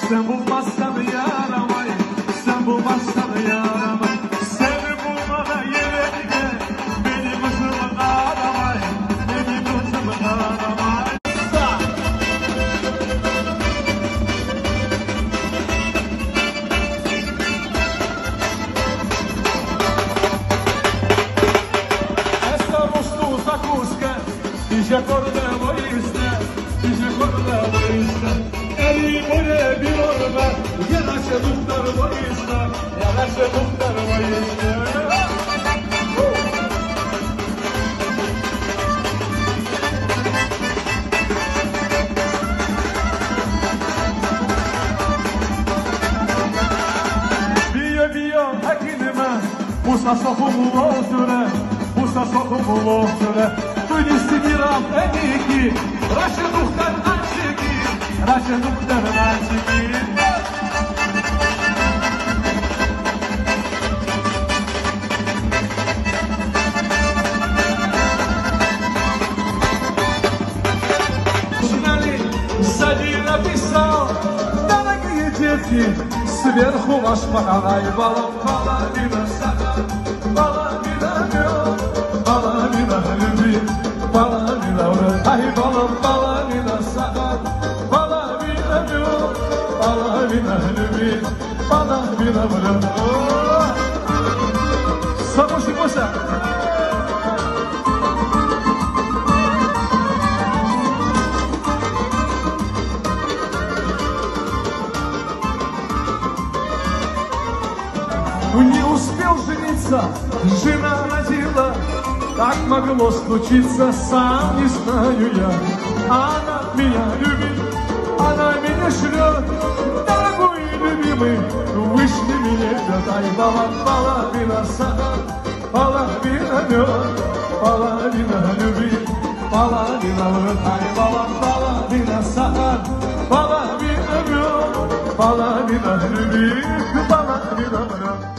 Sen bulmazsan yaramay, sen bulmazsan yaramay. Seni bulmana yereğine, benim kızımı aramay, benim kızımı aramay. Essa gostosa cusca, dice cordelo iste, dice cordelo iste. Eri bore bir orba, yanaşe muhtar boyista, yanaşe muhtar boyista. Biyo hakinime, Musa sokumu loşure, Musa sokumu loşure. Tuynisti giram eniki, Raşe muhtar ançiki, Raşe muhtar ançiki. Сзади написал, дорогие детки, сверху ваш махалай, балом половина сахар, половина мед, половина любви, половина вред. Ай, балом половина сахар, половина мед, половина любви, половина вред. Слушай, Муся. Не успел жениться, жена родила. Так могло случиться, сам не знаю я. Она меня любит, она меня шлет. Дорогой и любимый, вышли меня лед. Ай, половина сахар, половина мед, половина любви, половина вред. Ай, половина сахар, половина мед, половина любви, половина вред.